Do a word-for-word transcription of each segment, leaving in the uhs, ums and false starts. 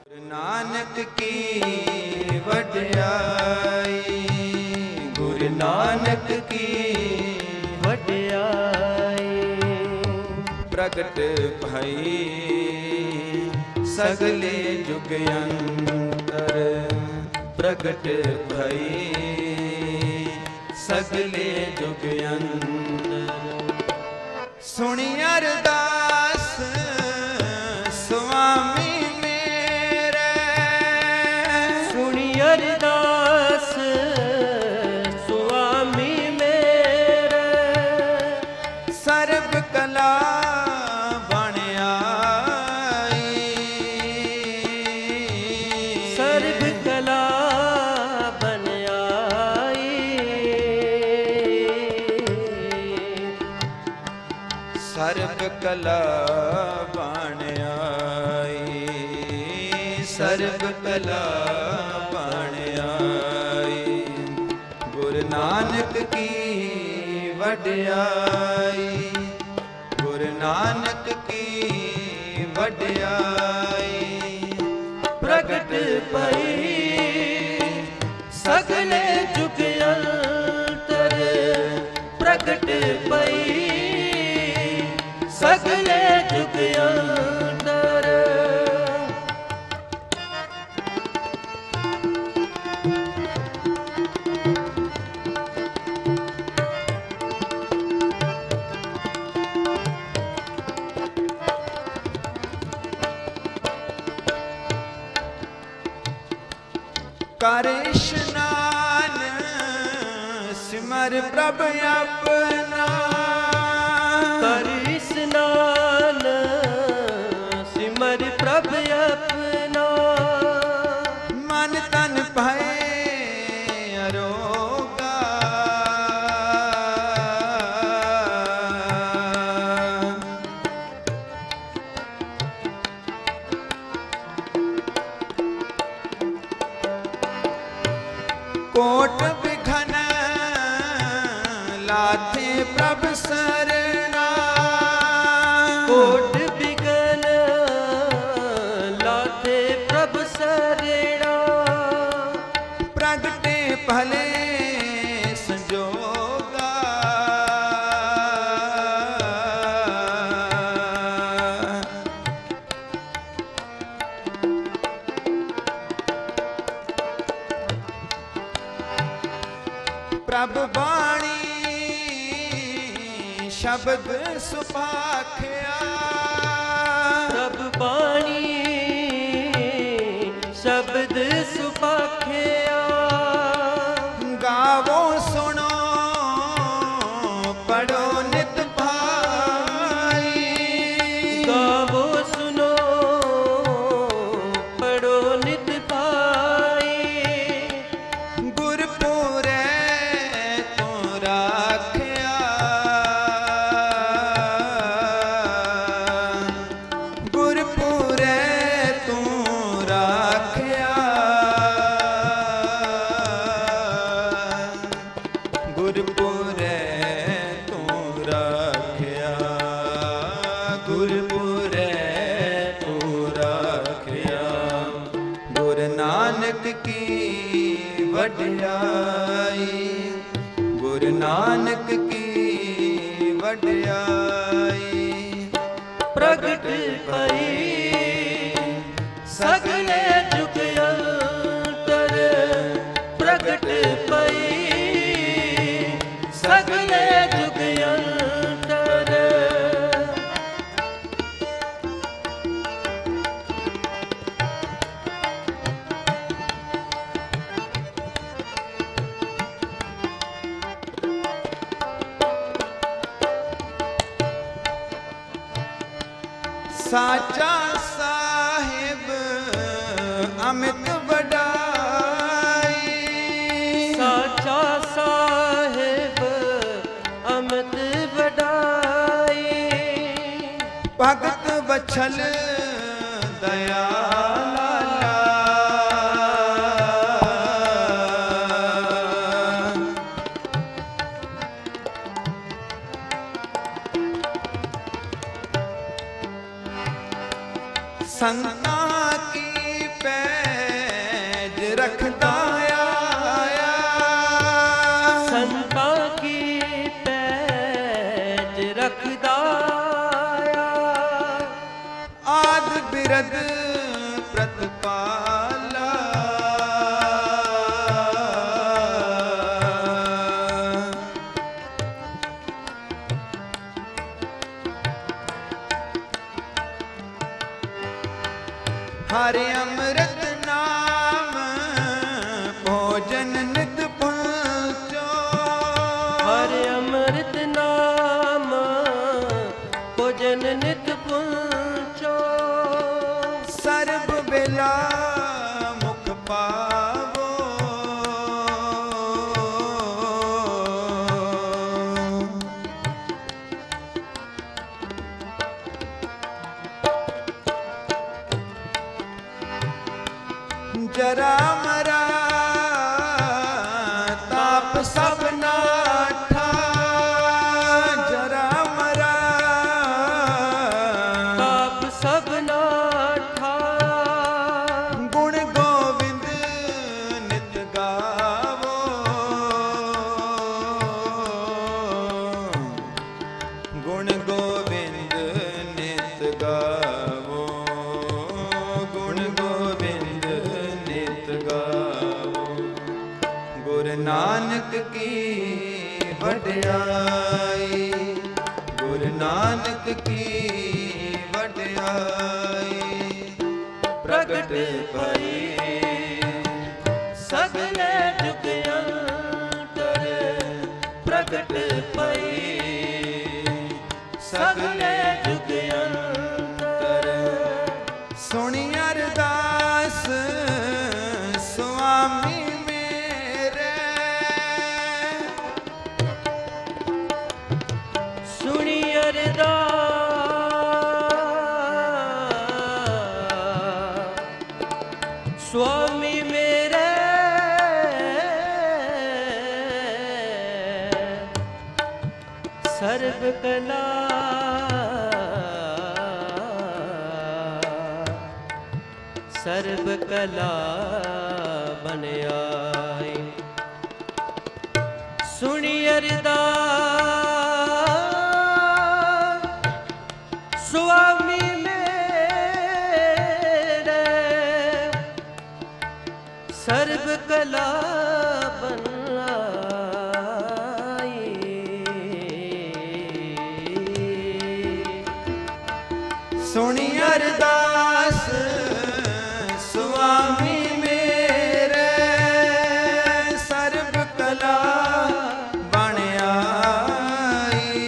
नानक की वड्याई, गुरु नानक की वड्याई। प्रगट भई सगले जुग अंतर, प्रगट भई सगले जुग अंतर। सुनी अरदास स्वामी अरदास स्वामी मेरे, सर्ब कला बन आई, सर्ब कला बन आई, सर्ब कला बन आई, सर्ब कला नानक की वड्याई, गुरु नानक की वड्याई। प्रगट भई सगले जुग अंतर, प्रगट भई सगले जुग अंतर। कर स्नान सिमर प्रभ अपना, कर स्नान सिमर प्रभ अपना। मन तन भय अरोगा, कोट विघन लाथे प्रभ सरना, कोट विघन लाथे प्रभ सरना। प्रगटे भले संजोगा, प्रभ बाणी शब्द सुभाख्या, प्रभ बाणी शब्द सुभाख्या। गावो सुनो पढ़ो नित भाई, गावो सुनो पढ़ो नित भाई। गुरपुरे तो राख्या, गुरपुरे तू राख्या, गुरपुरे तू राख्या, गुरपुरे तू राख्या। गुरु नानक की वड्याई, गुरु नानक की वड्याई। प्रगट भई सगले जुग अंतर, प्रगट भई सगले जुग अंतर। साचा साहिब अमित वडाई, साचा साहिब अमित वडाई। भगत वछल दया लाला, संता की रखदा आया, संतां की पैज रखदा आया। आद बिरद प्रतिपाला, हरे अमृत नाम भोजन नित पुंचो, हरे अमृत नाम भोजन नित पुंचो। सर्ब बेला मुख पावो, जरा मरा ताप सब नाठा, जरा मरा ताप सब नाठा। गुण गोविंद नित गावो, गुण गोविंद नित गावो, गुण गोविंद नित गावो। गुरु नानक की वड्याई, गुरु नानक की वड्याई। प्रगट भई सगले जुग अंतर, प्रगट भई सगले जुग अंतर। सुनी अरदास स्वामी मेरे, सुनी अरदास स्वामी मेरे। सर्व कला सर्व कला बन आई। सुनी अरदास स्वामी मेरे, सर्व कला बन आई। सुनी अरदास स्वामी मेरे, सर्ब कला बन आई।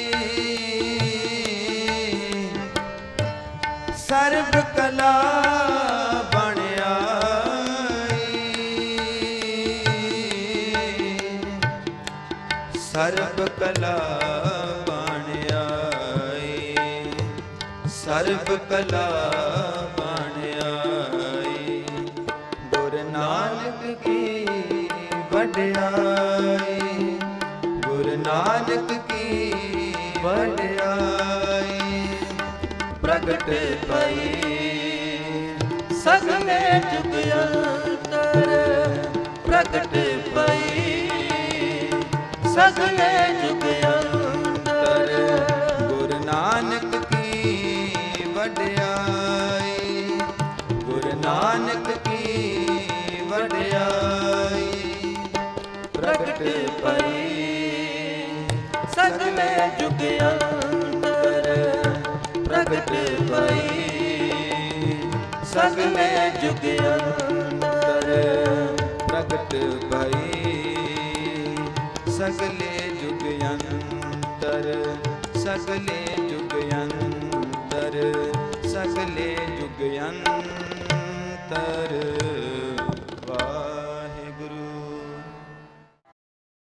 सर्ब कला बन आई, सर्ब कला बन आई, सर्ब कला बन आई। गुरु नानक की वड्याई, गुरु नानक की वड्याई। प्रगट भई सगले जुग अंतर, प्रगट भई सगले जुग अंतर। गुरु नानक की वड्याई, गुरु नानक की वड्याई। प्रगट भई सगले जुग अंतर, प्रगट भई सगले जुग अंतर। प्रगट भई सगले जुग अंतर, सगले जुग अंतर, सगले जुग अंतर।